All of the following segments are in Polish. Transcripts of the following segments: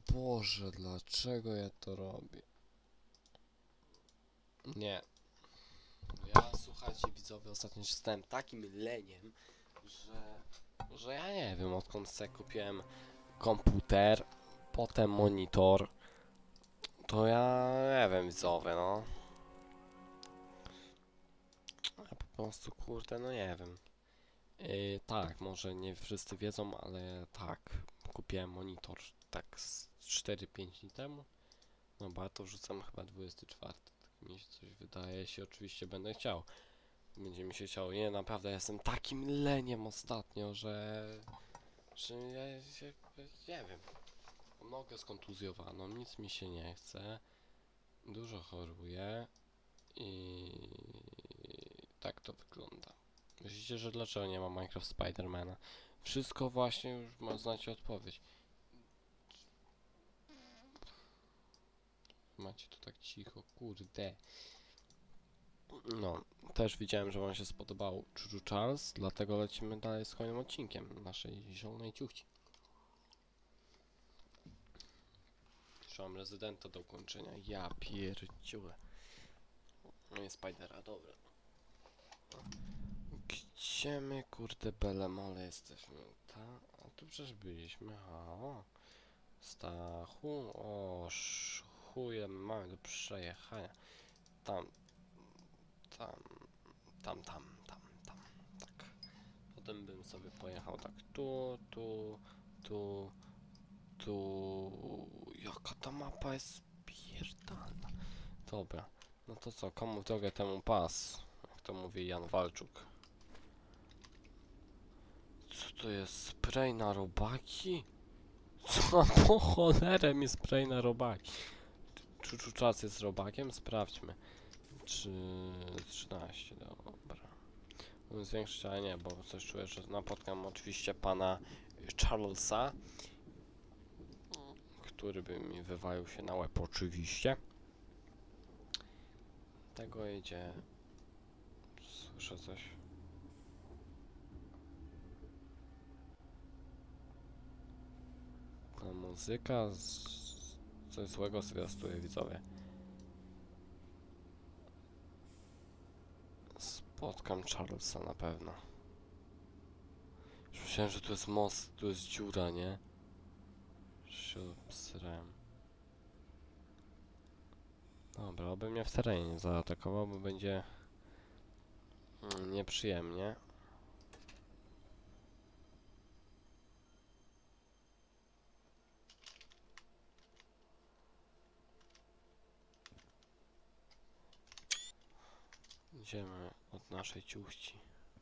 Boże, dlaczego ja to robię? Nie. Ja, słuchajcie widzowie, ostatnio zostałem takim leniem, że ja nie wiem, odkąd sobie kupiłem komputer, potem monitor, to ja nie wiem widzowie, no. Ja po prostu, kurde, no nie wiem. Tak, może nie wszyscy wiedzą, ale tak, kupiłem monitor tak z 4-5 dni temu. No bo ja to wrzucam chyba 24. Tak mi się coś wydaje, jeśli oczywiście będę chciał. Będzie mi się chciało. Nie, naprawdę jestem takim leniem ostatnio, że ja się, nie wiem. Mam nogę skontuzjowaną, nic mi się nie chce. Dużo choruję i tak to wygląda. Myślicie, że dlaczego nie ma Minecraft Spidermana? Wszystko właśnie już znacie odpowiedź. Macie tu tak cicho, kurde. No, też widziałem, że wam się spodobał Chuchu Charles, dlatego lecimy dalej z kolejnym odcinkiem naszej zielonej ciuchci. Jeszcze mam rezydenta do ukończenia. Ja pierdziule. No i Spidera, dobra. Gdzie my, kurde, belemole jesteśmy? A tu przecież byliśmy, o. Stachu, o, chuje mamy do przejechania. Tam, tam, tam. Tak. Potem bym sobie pojechał tak tu. Jaka ta mapa jest pierdolna. Dobra. No to co, komu w drogę temu pas? Jak to mówi Jan Walczuk. Co to jest? Spray na robaki? Co po cholerę mi spray na robaki? Czuczu czas jest robakiem? Sprawdźmy. 13, dobra. Mógłbym zwiększyć, ale nie, bo coś czuję, że napotkam oczywiście pana Charlesa, który by mi wywalił się na łeb oczywiście. Tego idzie. Słyszę coś. Ta muzyka coś złego zwiastuje, widzowie. Spotkam Charlesa na pewno. Już myślałem, że tu jest most, tu jest dziura, nie? Się obsrałem. Dobra, oby mnie w terenie nie zaatakował, bo będzie nieprzyjemnie. Idziemy od naszej ciuchci.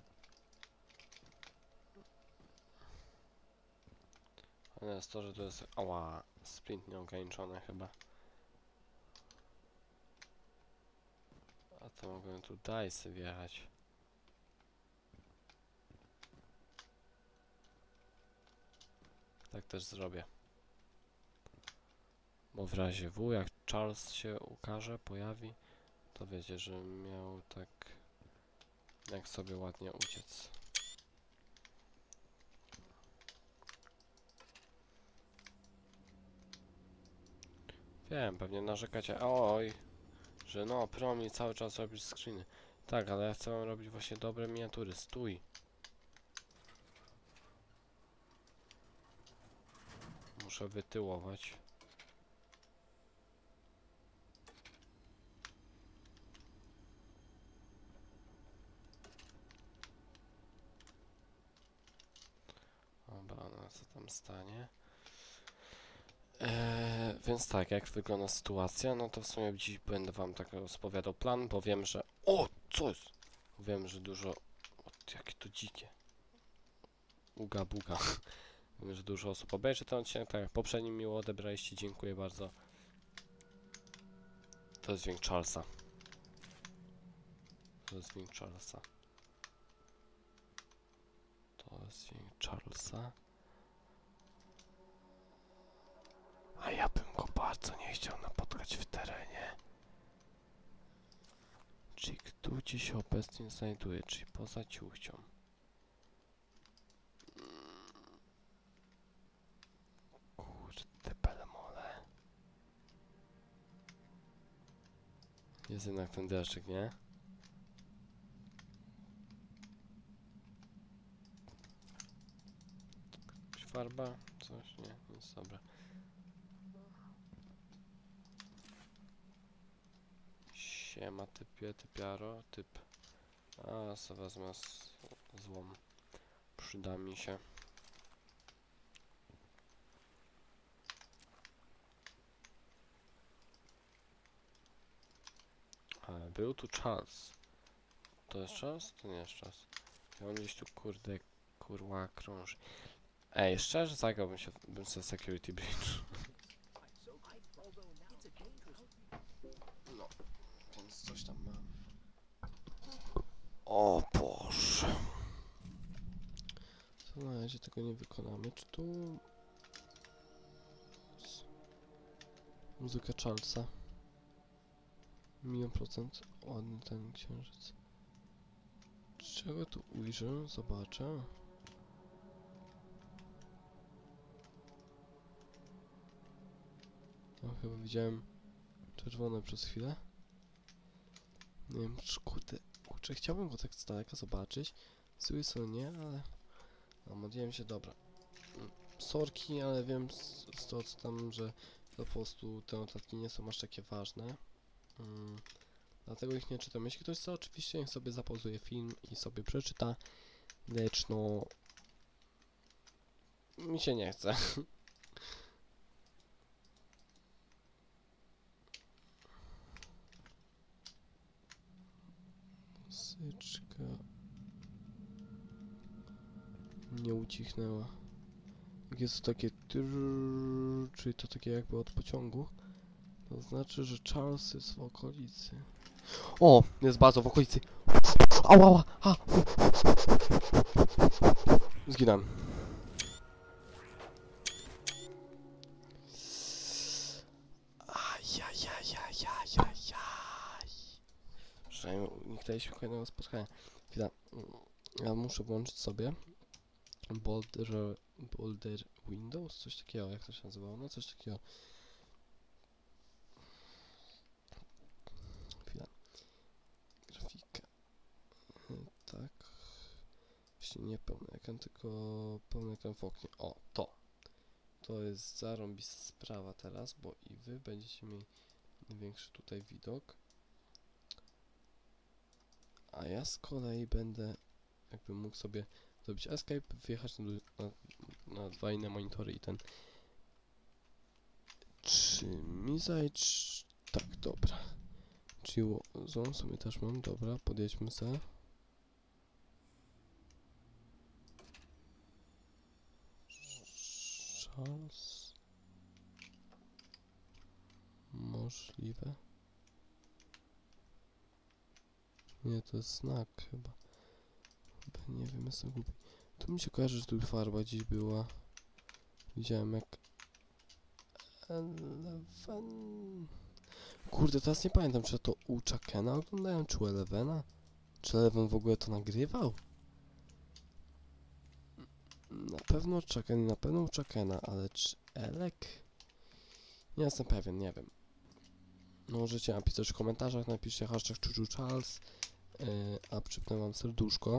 Ale jest to, że to jest... Ała, sprint nieograniczony chyba. A to mogłem tu dajsy wjechać. Tak też zrobię. Bo w razie W, jak Charles się ukaże, pojawi, to wiecie, że miał tak... Jak sobie ładnie uciec. Wiem, pewnie narzekacie, oj, że no, promi cały czas robisz screeny. Tak, ale ja chcę wam robić właśnie dobre miniatury, stój. Muszę wytyłować. Dobra, no co tam stanie? Więc tak, jak wygląda sytuacja, no to w sumie dziś będę wam tak rozpowiadał plan, bo wiem, że... O! Co jest? Wiem, że dużo... O, jakie to dzikie. Uga buga. Wiem, że dużo osób obejrzy ten odcinek, tak jak poprzednim miło odebraliście, dziękuję bardzo. To jest dźwięk Charlesa. To jest dźwięk Charlesa. To jest dźwięk Charlesa. A ja bym go bardzo nie chciał napotkać w terenie. Czyli tu gdzie się obecnie znajduje, czyli poza ciuchcią. Kurde, belemole. Jest jednak ten deszczyk, nie? Jakaś farba? Coś? Nie, nic, dobra. Siema typie, typiaro, typ. A, co wezmę złom. Przyda mi się. A, był tu czas. To jest czas? To nie jest czas. Ja on gdzieś tu kurde, kurwa krąży. Ej, szczerze zagrałbym się, bym sobie security bridge. No, więc coś tam mam. O Boże. Co na razie tego nie wykonamy. Czy tu... Muzyka Charlesa. 1,000%. Ładny ten księżyc. Czego tu ujrzę? Zobaczę. No, chyba widziałem czerwone przez chwilę. Nie wiem, czy kurczę, chciałbym go tak z daleka zobaczyć. Z drugiej strony nie, ale... No, modliłem się, dobra. Sorki, ale wiem z to co tam, że po prostu te notatki nie są aż takie ważne. Dlatego ich nie czytam. Jeśli ktoś chce, oczywiście niech sobie zapauzuje film i sobie przeczyta. Lecz no... Mi się nie chce. Muzyczka... Nie ucichnęła. Jak jest to takie... Czyli to takie jakby od pociągu. To znaczy, że Charles jest w okolicy. O! Jest bardzo w okolicy. Ała, ała, a! Zginąłem. Ajajajajajajaj. Przynajmniej uniknęliśmy kolejnego spotkania. Chwila. Ja muszę włączyć sobie Boulder Windows? Coś takiego, jak to się nazywało? No coś takiego. Chwila. Grafika. Tak. Właśnie nie pełny ekran, tylko pełny ekran w oknie. O, to. To jest zarąbista sprawa teraz, bo i wy będziecie mieli większy tutaj widok. A ja z kolei będę jakby mógł sobie zrobić escape, wjechać na dwa inne monitory i ten... Czy mi zajść... Tak, dobra. Czyli zone sobie też mam, dobra, podjedźmy se. Charles... Możliwe. Nie, to jest znak chyba. Nie wiem, jestem głupi. Tu mi się kojarzy, że tu farba gdzieś była. Widziałem jak... Eleven... Kurde, teraz nie pamiętam, czy ja to u Chakena oglądałem, czy u Elevena? Czy Eleven w ogóle to nagrywał? Na pewno Chaken, na pewno u Chakena, ale czy Elek? Nie jestem pewien, nie wiem. No, możecie napisać w komentarzach, napiszcie hashtag ChuChuCharles, a przypnę wam serduszko.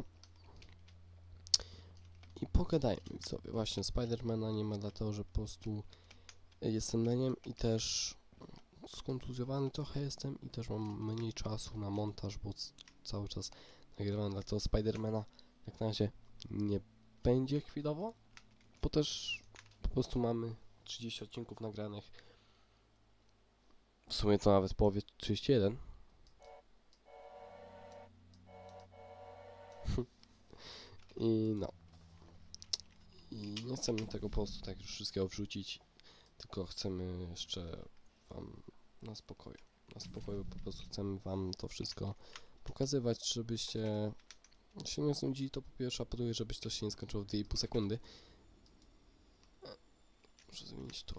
I pogadajmy sobie. Właśnie, Spidermana nie ma dlatego, że po prostu jestem leniem i też skontuzjowany trochę jestem i też mam mniej czasu na montaż, bo cały czas nagrywam, dlatego Spidermana jak na razie nie będzie chwilowo, bo też po prostu mamy 30 odcinków nagranych. W sumie to nawet połowie 31. I no. I nie chcemy tego po prostu tak już wszystkiego wrzucić, tylko chcemy jeszcze wam na spokoju. Na spokoju po prostu chcemy wam to wszystko pokazywać, żebyście się nie sądzili, to po pierwsze, a po drugie, żebyś to się nie skończyło w 2,5 sekundy. Muszę zmienić tor.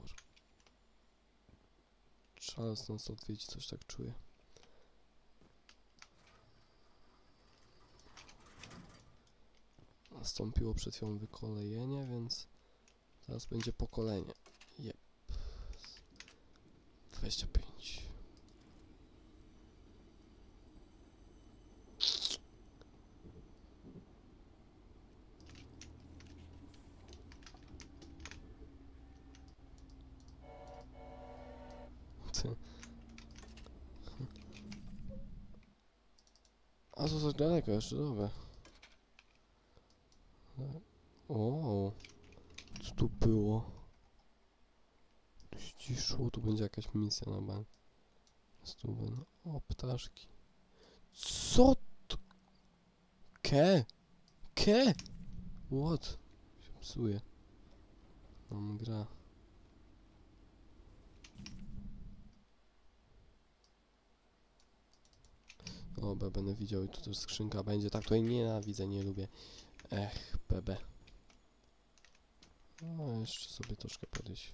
Charles non stop wiedzie, coś tak czuję. Nastąpiło przed chwilą wykolejenie, więc teraz będzie pokolenie. Jep. 25. A to tak daleko jeszcze, dobra. O, co tu było? Tu ściszyło, tu będzie jakaś misja na bank. Stówę, no. O, ptaszki. Co to? Ke? Ke? What? Się psuje. Mam gra. O, będę widział i tu też skrzynka będzie. Tak, to jej nienawidzę, nie lubię. Ech, bebe. No, jeszcze sobie troszkę podejść.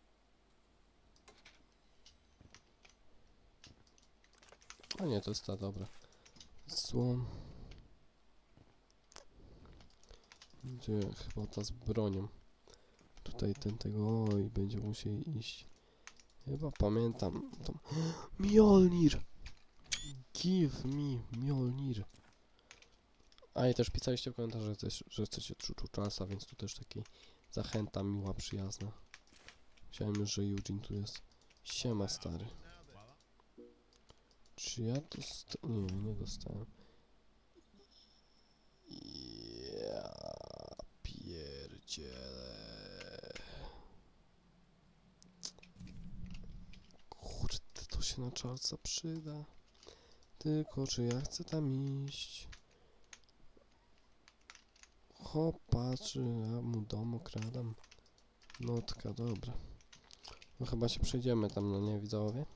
A nie, to jest ta, dobra. Złom. Gdzie chyba ta z bronią. Tutaj ten tego, oj, będzie musiał iść. Chyba pamiętam. Tam. Mjolnir! Give me Mjolnir. A i też pisaliście w komentarzach, że chcecie czasa, więc tu też taki zachęta miła, przyjazna. Myślałem już, że Eugene tu jest. Siema, stary. Czy ja dostałem? Nie, nie dostałem. Ja pierdzielę. Kurde, to się na czarca przyda. Tylko czy ja chcę tam iść? Hopa, czy ja mu dom okradam? Notka, dobra. No chyba się przejdziemy tam, no nie, widzowie?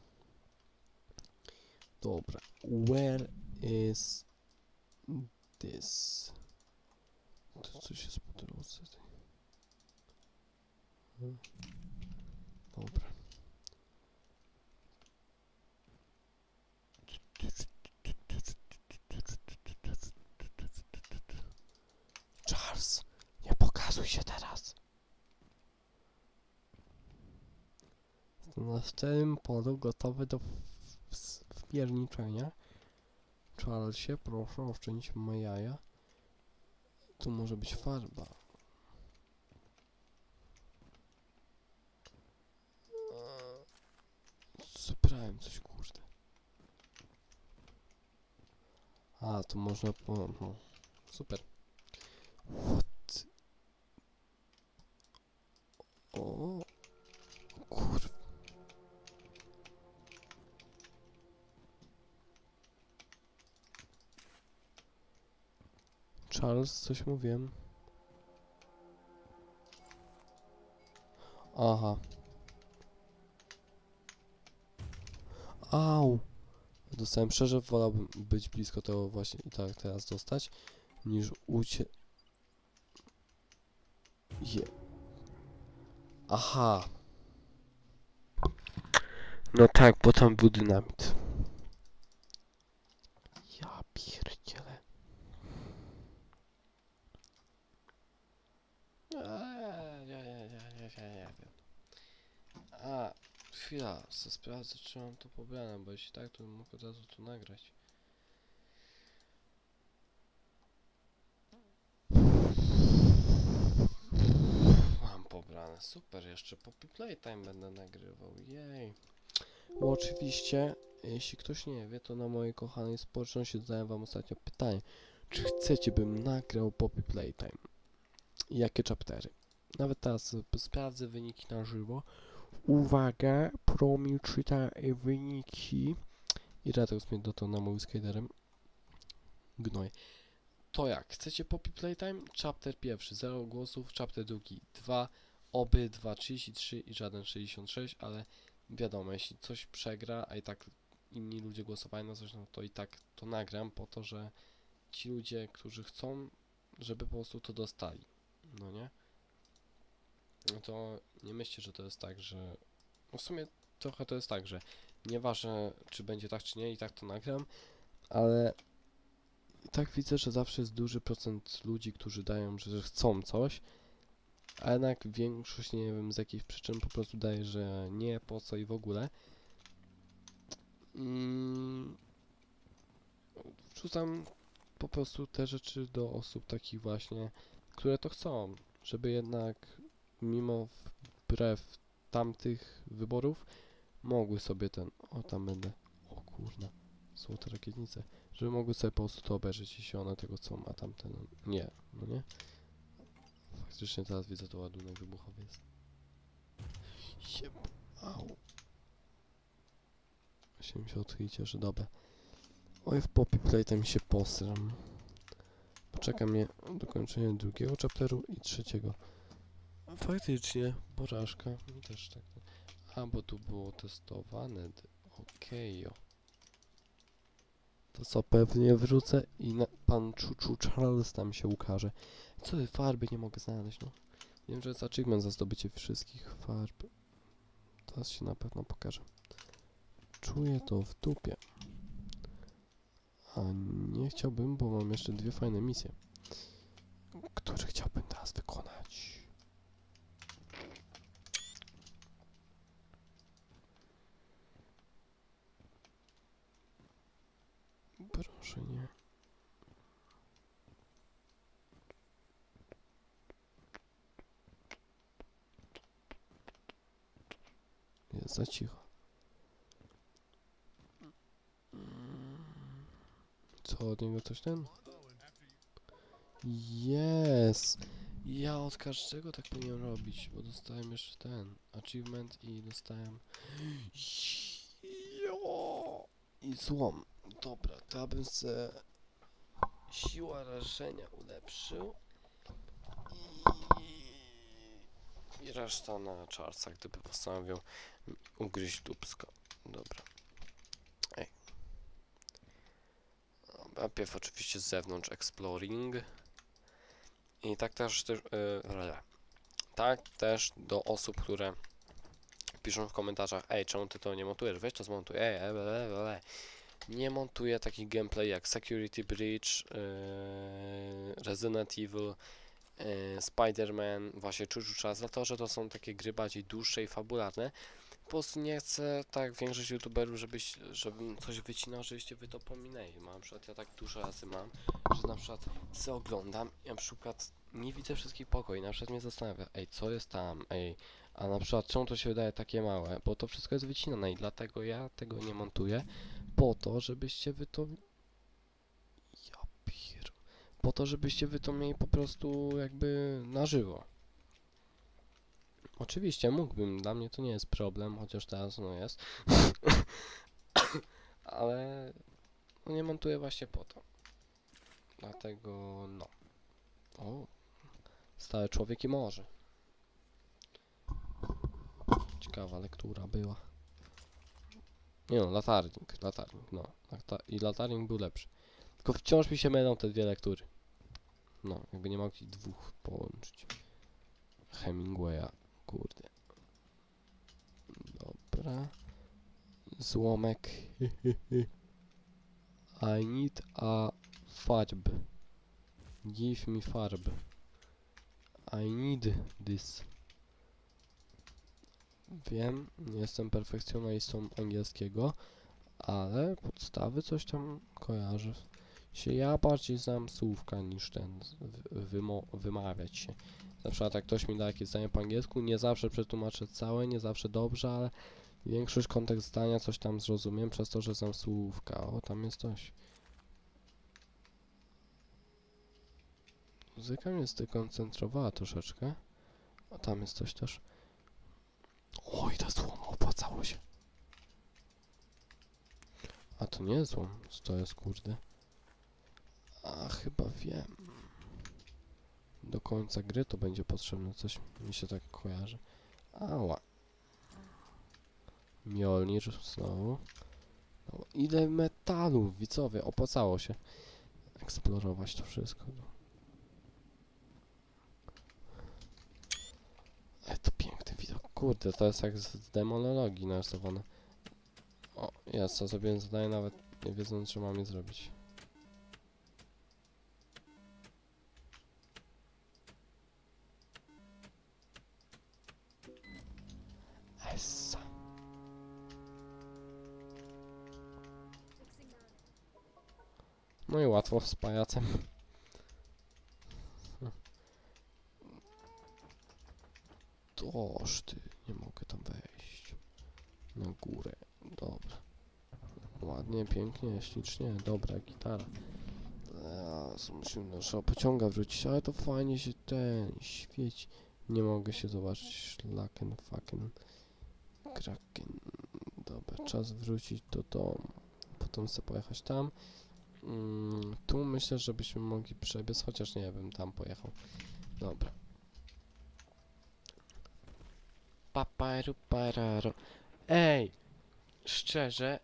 Dobra. Where is this? To coś jest po drodze. Dobra. Charles, nie pokazuj się teraz. Jestem na tym polu gotowy do wpierniczenia. Charlesie, proszę oszczędzić moje jaja. Tu może być farba. Zebrałem coś, kurde. A, tu można po... No. Super. What? O, kurde. Charles, coś mówiłem. Aha. Au! Dostałem szczerze, wolałbym być blisko tego właśnie i tak teraz dostać, niż Aha. No tak, bo tam był dynamit. Ja pierdzielę. Nie wiem. A, chwila, sprawdzę, czy mam to pobrane, bo jeśli tak, to bym mógł od razu tu nagrać. Mam pobrane, super, jeszcze Poppy Playtime będę nagrywał, jej. Bo oczywiście, jeśli ktoś nie wie, to na mojej kochanej społeczności zadałem wam ostatnio pytanie, czy chcecie, bym nagrał Poppy Playtime? I jakie chaptery? Nawet teraz sprawdzę wyniki na żywo. Uwaga, Promil czyta wyniki. I Rateus mnie dotąd namówił skaterem. Gnoj. To jak? Chcecie Poppy Playtime? Chapter pierwszy 0 głosów, chapter drugi 2, obydwa 33 i żaden 66, ale wiadomo, jeśli coś przegra, a i tak inni ludzie głosowali na coś, no to i tak to nagram po to, że ci ludzie, którzy chcą, żeby po prostu to dostali. No nie? No to nie myślcie, że to jest tak, że... No w sumie trochę to jest tak, że nieważne czy będzie tak czy nie, i tak to nagram, ale i tak widzę, że zawsze jest duży procent ludzi, którzy dają, że chcą coś, a jednak większość, nie wiem z jakich przyczyn, po prostu daje, że nie, po co i w ogóle. Wrzucam po prostu te rzeczy do osób takich właśnie, które to chcą, żeby jednak mimo wbrew tamtych wyborów mogły sobie ten... O, tam będę. O kurna. Złote rakietnice. Żeby mogły sobie po prostu to obejrzeć, jeśli one tego co ma tamten... Nie, no nie? Faktycznie teraz widzę, to ładunek wybuchowy jest. Jeb... Au. Się odchylicie, że dobra. Oj, w Poppy Playtime się posram. Poczeka mnie dokończenie drugiego chapteru i trzeciego. Faktycznie, porażka. Mi też tak. A, bo tu było testowane. Okej, to co, pewnie wrócę i pan Chuchu Charles tam się ukaże. Co, farby nie mogę znaleźć, no. Wiem, że jest achievement za zdobycie wszystkich farb. Teraz się na pewno pokaże. Czuję to w dupie. A nie chciałbym, bo mam jeszcze dwie fajne misje, które chciałbym teraz wykonać. Proszę nie. Jest za cicho. Co od niego coś ten? Jest! Ja od każdego tak powinienem robić, bo dostałem jeszcze ten achievement i dostałem... Jo! I złom. Dobra, to ja bym se siła rażenia ulepszył i reszta na Charlesa, gdyby postanowił ugryźć dupsko. Dobra. Ej. Najpierw oczywiście z zewnątrz exploring. I tak też tak też do osób, które piszą w komentarzach: ej, czemu ty to nie montujesz? Weź to zmontuj. Nie montuję takich gameplay jak Security Breach, Resident Evil, Spider-Man, właśnie Chuchu za to, że to są takie gry bardziej dłuższe i fabularne. Po prostu nie chcę, tak jak większość youtuberów, żebym coś wycinał, żebyście wy to pominęli. Na przykład ja tak dużo razy mam, że na przykład se oglądam i na przykład nie widzę wszystkich pokoi, na przykład mnie zastanawia, ej, co jest tam, ej, a na przykład czemu to się wydaje takie małe, bo to wszystko jest wycinane i dlatego ja tego nie montuję, po to, żebyście wy to... Ja pier... Po to, żebyście wy to mieli po prostu jakby na żywo. Oczywiście mógłbym, dla mnie to nie jest problem, chociaż teraz no jest. Ale no nie montuję właśnie po to. Dlatego no. O, stary człowiek i morze. Ciekawa lektura była. Nie no, latarnik, no. I latarnik był lepszy. Tylko wciąż mi się mylą te dwie lektury. No, jakby nie mogli dwóch połączyć. Hemingwaya, kurde. Dobra. Złomek. I need a farb. Give me farb. I need this. Wiem, nie jestem perfekcjonalistą angielskiego, ale podstawy coś tam kojarzę. Ja bardziej znam słówka niż ten wymawiać się. Na przykład jak ktoś mi da jakieś zdanie po angielsku, nie zawsze przetłumaczę całe, nie zawsze dobrze, ale większość kontekst zdania coś tam zrozumiem przez to, że znam słówka. O, tam jest coś. Muzyka mnie zdekoncentrowała troszeczkę. A tam jest coś też. Oj, to złom, opłacało się. A to nie jest złom, co to jest, kurde. A chyba wiem. Do końca gry to będzie potrzebne, coś mi się tak kojarzy. Ała. Mjolnir znowu. No, ile metalu, widzowie, opłacało się eksplorować to wszystko. To piękny widok. Kurde, to jest jak z demonologii narysowane. O, ja co zrobiłem zadanie nawet nie wiedząc, że mam je zrobić. Essa. No i łatwo z pajacem. Toż ty, nie mogę tam wejść. Na górę, dobra. Ładnie. ładnie, pięknie, ślicznie, dobra gitara. Musimy naszego pociąga wrócić, ale to fajnie się ten świeci. Nie mogę się zobaczyć, szlaken, fucking, kraken. Dobra, czas wrócić do domu. Potem sobie pojechać tam. Tu myślę, żebyśmy mogli przebiec, chociaż nie wiem, tam pojechał. Dobra. Paparu pararo. Ej! Szczerze,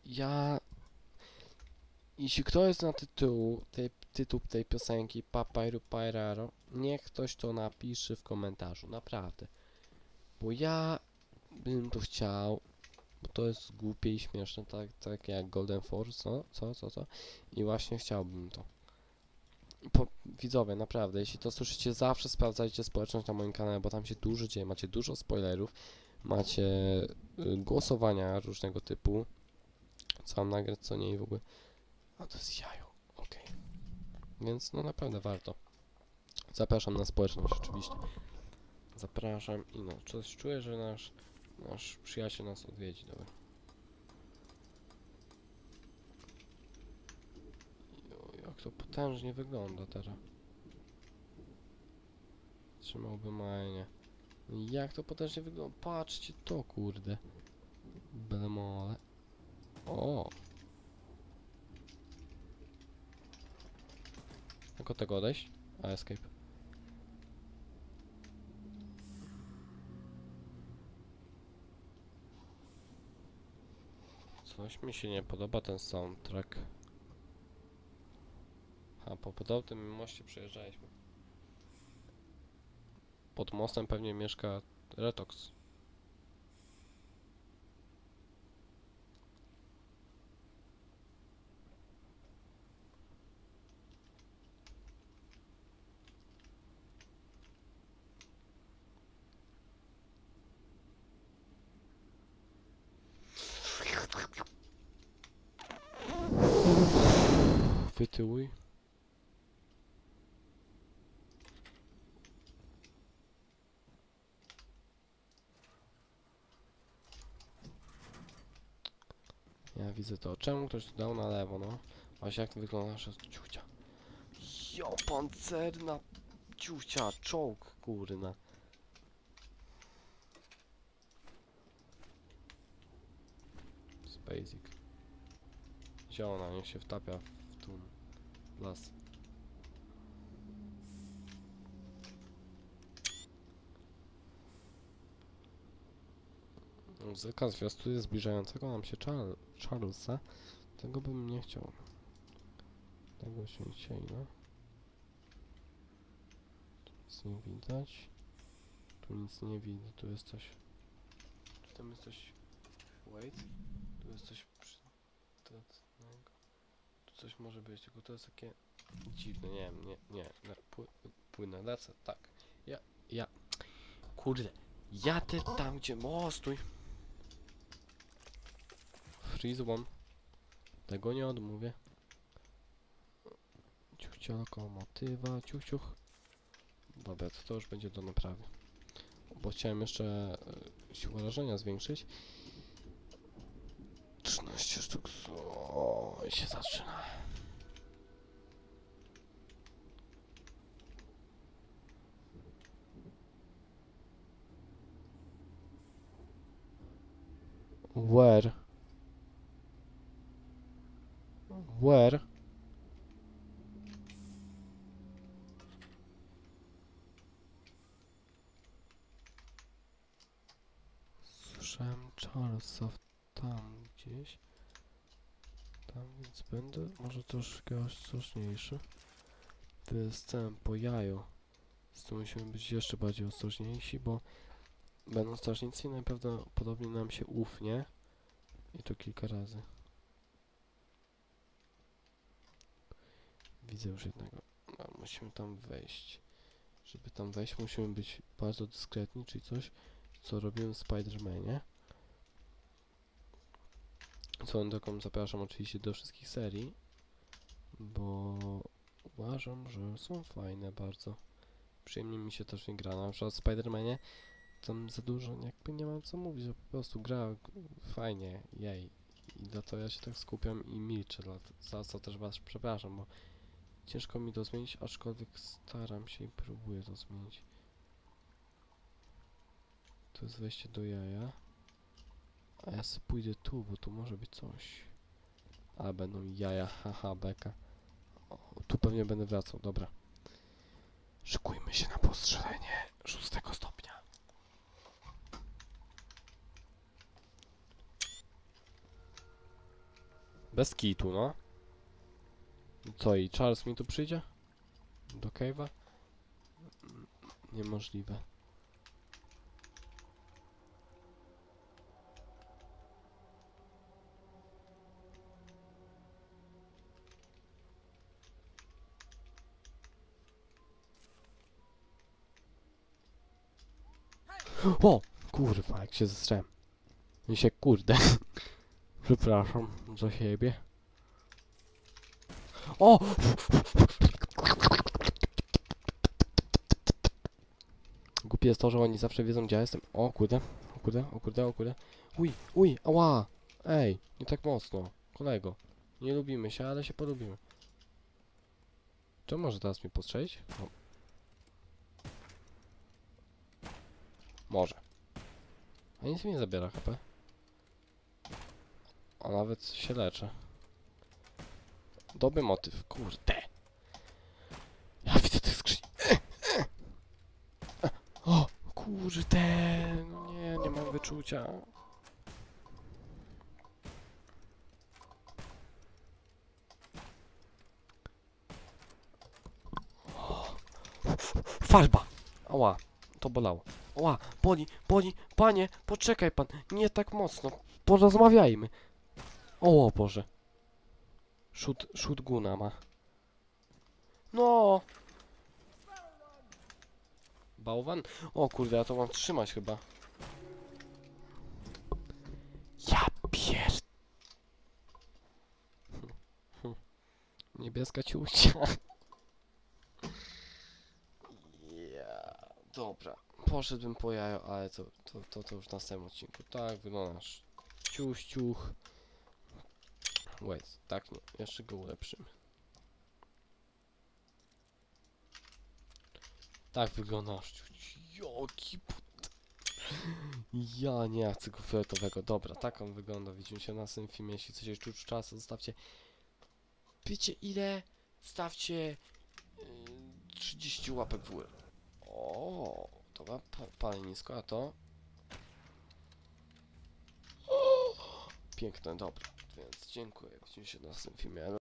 jeśli ktoś zna tytuł tej piosenki Papairu Pairaro, niech ktoś to napisze w komentarzu, naprawdę. Bo ja bym to chciał, bo to jest głupie i śmieszne, tak jak Golden Force, no, co? I właśnie chciałbym to. Widzowie, naprawdę, jeśli to słyszycie, zawsze sprawdzajcie społeczność na moim kanale, bo tam się dużo dzieje, macie dużo spoilerów, macie głosowania różnego typu, co mam nagrać, co nie i w ogóle. A to jest jajo, okej. Więc no naprawdę warto. Zapraszam na społeczność oczywiście. Zapraszam i no, coś czuję, że nasz przyjaciel nas odwiedzi, dobra. Jak to potężnie wygląda teraz. Trzymałbym majnie. Jak to potężnie wygląda? Patrzcie to, kurde. Belemole. O! Jak od tego odejść? A, escape. Coś mi się nie podoba ten soundtrack. A po podobnym moście przejeżdżaliśmy. Pod mostem pewnie mieszka Retox. Wytyłuj. Ja widzę to. Czemu ktoś tu dał na lewo, no? Właśnie jak wygląda nasza ciucia. Jo, pancerna ciucia, czołg, kurna. Basic. Zielona, niech się wtapia w tłum. Las. Muzyka zwiastuje zbliżającego nam się Charlesa. Tego bym nie chciał. Tego się dzisiaj, no. Tu nic nie widać. Tu nic nie widzę, tu jest coś. Czy tam jest coś. Wait. Tu jest coś przydatnego. Tu coś może być, tylko to jest takie dziwne, nie wiem, nie. Płynę, lecę, tak. Kurde. Jadę tam, gdzie stój. Freeze one. Tego nie odmówię. Ciuchcia lokomotywa, ciuch. Dobra, to już będzie do naprawy. Bo chciałem jeszcze siłę rażenia zwiększyć. 13 sztuk. O, i się zaczyna. Where? Słyszałem Charlesa tam gdzieś. Tam, więc będę może troszkę ostrożniejszy. Jestem po jajo. Z tym musimy być jeszcze bardziej ostrożniejsi, bo będą strażnicy i najprawdopodobniej nam się ufnie. I to kilka razy. Widzę już jednego. No, musimy tam wejść. Żeby tam wejść, musimy być bardzo dyskretni, czyli coś, co robiłem w Spider-Manie. Swoją drogą zapraszam oczywiście do wszystkich serii, bo uważam, że są fajne bardzo. Przyjemnie mi się też nie gra. Na przykład w Spider-Manie tam za dużo jakby nie mam co mówić, że po prostu gra fajnie, jej. i dlatego ja się tak skupiam i milczę, za co też was przepraszam, bo ciężko mi to zmienić, aczkolwiek staram się i próbuję to zmienić. To jest wejście do jaja. A ja sobie pójdę tu, bo tu może być coś. A, będą jaja, haha, beka. O, tu pewnie będę wracał, dobra. Szykujmy się na postrzelenie 6 stopnia. Bez kitu, no. Co, i Charles mi tu przyjdzie? Do cave'a? Niemożliwe. O! Kurwa, jak się zestrzałem. I się, kurde. Przepraszam za siebie. O! Głupie jest to, że oni zawsze wiedzą, gdzie ja jestem. O kurde, o kurde, o kurde, o kurde. Uj, ała! Ej, nie tak mocno, kolego. Nie lubimy się, ale się polubimy. Czy może teraz mnie postrzelić? O. Może. A nic mi nie zabiera HP. A nawet się leczę. Dobry motyw, kurde. Ja widzę tych skrzyni. O, kurde. No nie, nie mam wyczucia. Falba! Ała, to bolało. Ała, boli, panie, poczekaj pan, nie tak mocno, porozmawiajmy. O Boże. Shotguna ma. No! Bałwan? O kurde, ja to mam trzymać chyba. Ja pier... Niebieska ciucia. Ja, dobra. Poszedłbym po jajo, ale to już w następnym odcinku. Tak, wyglądasz. Ciuch. Wait, tak nie. Jeszcze go ulepszymy. Tak wyglądasz. Joki put... Ja nie chcę go fioletowego. Dobra, tak on wygląda. Widzimy się w następnym filmie. Jeśli chcecie czuć czas, zostawcie... Wiecie ile? Stawcie... 30 łapek w górę. O, to ma palenisko, a to... Piękne, dobra. Więc dziękuję. Widzimy się w następnym filmie.